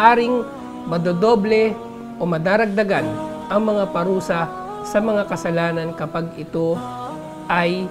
maaring madodoble o madaragdagan ang mga parusa sa mga kasalanan kapag ito ay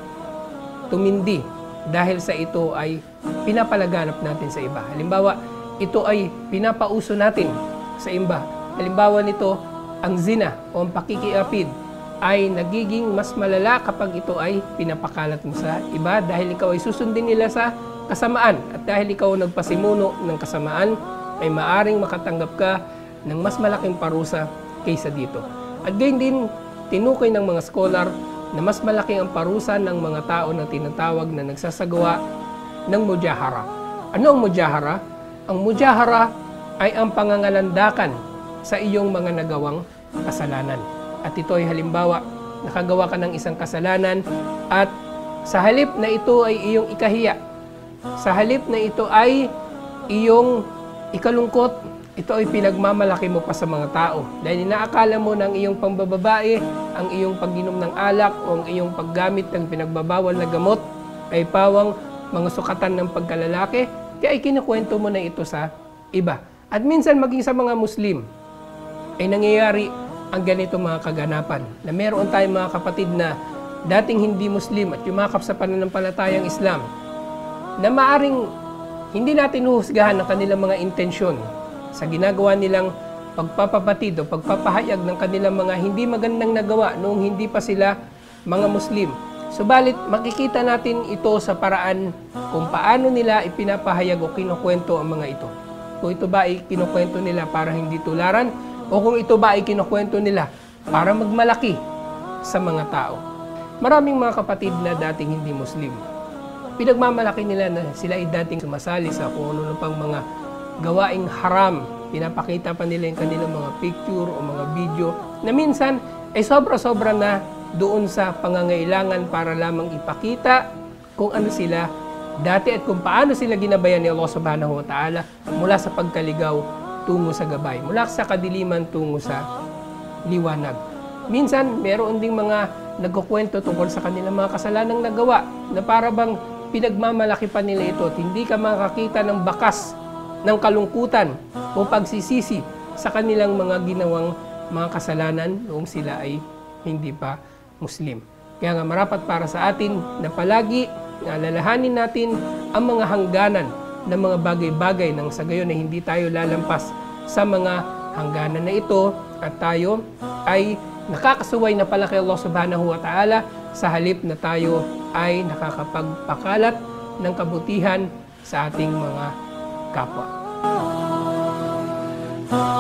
tumindi dahil sa ito ay pinapalaganap natin sa iba. Halimbawa, ito ay pinapauso natin sa iba. Halimbawa nito, ang zina o ang pakikiapid ay nagiging mas malala kapag ito ay pinapakalat mo sa iba dahil ikaw ay susundin nila sa kasamaan. At dahil ikaw nagpasimuno ng kasamaan, ay maaring makatanggap ka ng mas malaking parusa kaysa dito. At gayon din, tinukoy ng mga scholar na mas malaki ang parusa ng mga tao na tinatawag na nagsasagawa ng mujahara. Ano ang mujahara? Ang mujahara ay ang pangangalandakan sa iyong mga nagawang kasalanan. At ito ay halimbawa, nakagawa ka ng isang kasalanan at sa halip na ito ay iyong ikahiya, sa halip na ito ay iyong ikalungkot, ito ay pinagmamalaki mo pa sa mga tao. Dahil inaakala mo ng iyong pambababae, ang iyong pag-inom ng alak o ang iyong paggamit ng pinagbabawal na gamot ay pawang mga sukatan ng pagkalalaki, kaya ay kinukwento mo na ito sa iba. At minsan maging sa mga Muslim ay nangyayari ang ganito mga kaganapan, na meron tayong mga kapatid na dating hindi Muslim at yumakap sa pananampalatayang Islam, na maaring hindi natin huhusgahan ang kanilang mga intensyon sa ginagawa nilang pagpapapatid o pagpapahayag ng kanilang mga hindi magandang nagawa noong hindi pa sila mga Muslim. Subalit, makikita natin ito sa paraan kung paano nila ipinapahayag o kinukwento ang mga ito. Kung ito ba ay kinukwento nila para hindi tularan, o kung ito ba ay kinukwento nila para magmalaki sa mga tao. Maraming mga kapatid na dating hindi Muslim, pinagmamalaki nila na sila ay dating sumasali sa kung ano pang mga gawaing haram. Pinapakita pa nila yung kanilang mga picture o mga video na minsan ay sobra-sobra na doon sa pangangailangan para lamang ipakita kung ano sila dati at kung paano sila ginabayan ni Allah Subhanahu wa Ta'ala mula sa pagkaligaw tungo sa gabay, mula sa kadiliman tungo sa liwanag. Minsan, meron ding mga nagkukwento tungkol sa kanilang mga kasalanang nagawa na para bang pinagmamalaki pa nila ito at hindi ka makakita ng bakas ng kalungkutan o pagsisisi sa kanilang mga ginawang mga kasalanan noong sila ay hindi pa Muslim. Kaya nga marapat para sa atin na palagi alalahanin natin ang mga hangganan ng mga bagay-bagay nang sa gayon na hindi tayo lalampas sa mga hangganan na ito at tayo ay nakakasuway na pala kay Allah Subhanahu wa Ta'ala sa halip na tayo ay nakakapagpakalat ng kabutihan sa ating mga kapwa.